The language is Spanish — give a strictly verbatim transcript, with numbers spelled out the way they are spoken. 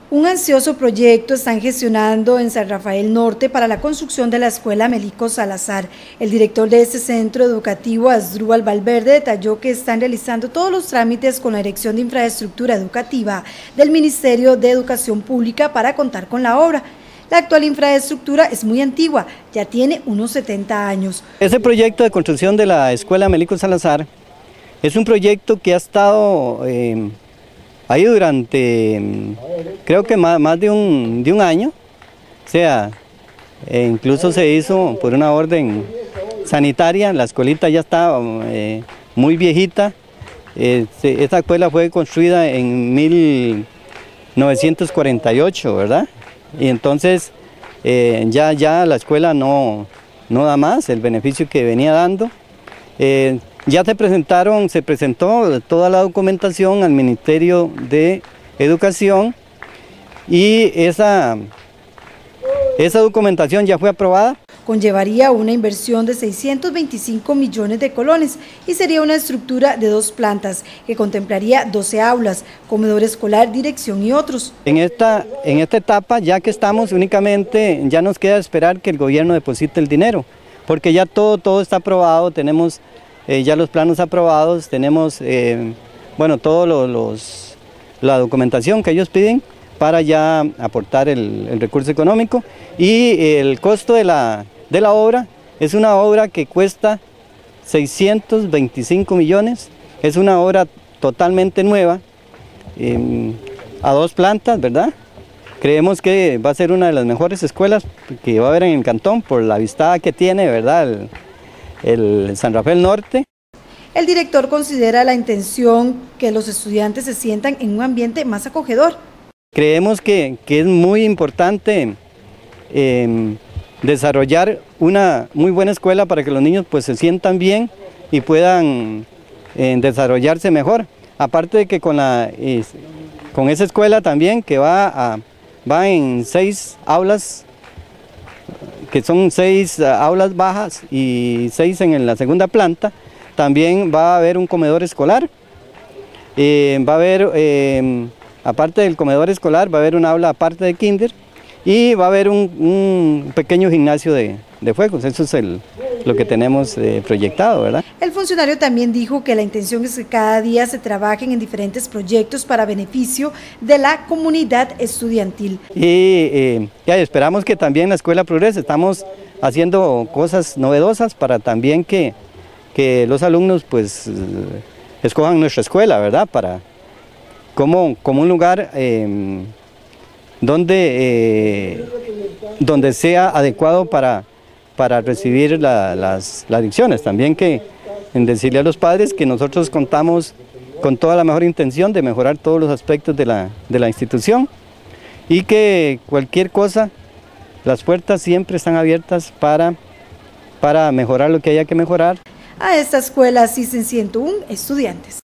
Un ansioso proyecto están gestionando en San Rafael Norte para la construcción de la escuela Melico Salazar. El director de este centro educativo, Asdrúbal Valverde, detalló que están realizando todos los trámites con la Dirección de Infraestructura Educativa del Ministerio de Educación Pública para contar con la obra. La actual infraestructura es muy antigua, ya tiene unos setenta años. Ese proyecto de construcción de la escuela Melico Salazar es un proyecto que ha estado eh, ahí durante, creo que más, más de, un, de un año, o sea, eh, incluso se hizo por una orden sanitaria, la escuelita ya está eh, muy viejita. Eh, se, esta escuela fue construida en mil novecientos cuarenta y ocho, ¿verdad? Y entonces eh, ya, ya la escuela no, no da más el beneficio que venía dando. Eh, ya se presentaron, se presentó toda la documentación al Ministerio de Educación y esa, esa documentación ya fue aprobada. Conllevaría una inversión de seiscientos veinticinco millones de colones y sería una estructura de dos plantas que contemplaría doce aulas, comedor escolar, dirección y otros. En esta, en esta etapa, ya que estamos únicamente, ya nos queda esperar que el gobierno deposite el dinero, porque ya todo, todo está aprobado, tenemos eh, ya los planos aprobados, tenemos eh, bueno, todos los, los, la documentación que ellos piden para ya aportar el, el recurso económico, y el costo de la, de la obra es una obra que cuesta seiscientos veinticinco millones, es una obra totalmente nueva, eh, a dos plantas, ¿verdad? Creemos que va a ser una de las mejores escuelas que va a haber en el cantón por la vistada que tiene, ¿verdad?, el, el San Rafael Norte. El director considera la intención que los estudiantes se sientan en un ambiente más acogedor. Creemos que, que es muy importante eh, desarrollar una muy buena escuela para que los niños pues se sientan bien y puedan eh, desarrollarse mejor. Aparte de que con, la, eh, con esa escuela también que va, a, va en seis aulas, que son seis uh, aulas bajas y seis en la segunda planta, también va a haber un comedor escolar, eh, va a haber... Eh, aparte del comedor escolar, va a haber un aula aparte de kinder y va a haber un, un pequeño gimnasio de, de fuegos. Eso es el, lo que tenemos eh, proyectado, ¿verdad? El funcionario también dijo que la intención es que cada día se trabajen en diferentes proyectos para beneficio de la comunidad estudiantil. Y eh, ya esperamos que también la escuela progrese. Estamos haciendo cosas novedosas para también que, que los alumnos pues escojan nuestra escuela, ¿verdad? Para Como, como un lugar eh, donde, eh, donde sea adecuado para, para recibir la, las, las lecciones. También que en decirle a los padres que nosotros contamos con toda la mejor intención de mejorar todos los aspectos de la, de la institución y que cualquier cosa, las puertas siempre están abiertas para, para mejorar lo que haya que mejorar. A esta escuela asisten ciento uno estudiantes.